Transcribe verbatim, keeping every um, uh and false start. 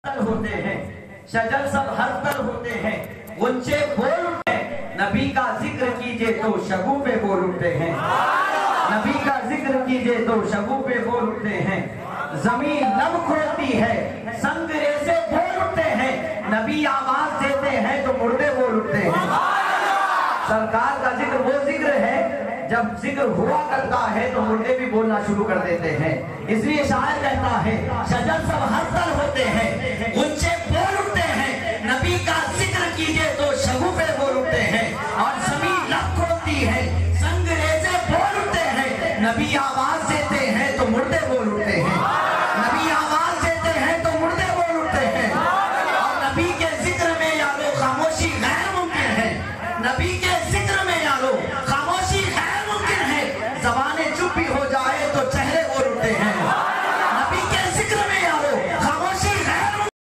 ہوتے ہیں، شجر سب ہر پر ہوتے ہیں، غنچے بول اٹھتے ہیں، نبی کا ذکر کیجئے تو شگوفے بول اٹھتے ہیں، نبی کا ذکر کیجئے تو شگوفے بول اٹھتے ہیں، زمین لب کھولتی ہے، سنگرے سے بول اٹھتے ہیں، نبی آواز دیتے ہیں تو مردے بول اٹھتے ہیں۔ سرکار کا ذکر وہ ذکر ہے جب ذکر ہوا کرتا ہے تو مردے بھی بولنا شروع کر دیتے ہیں۔ اس لیے شاعر کہتا ہے شجر سب ہر پر ہوتے ہیں،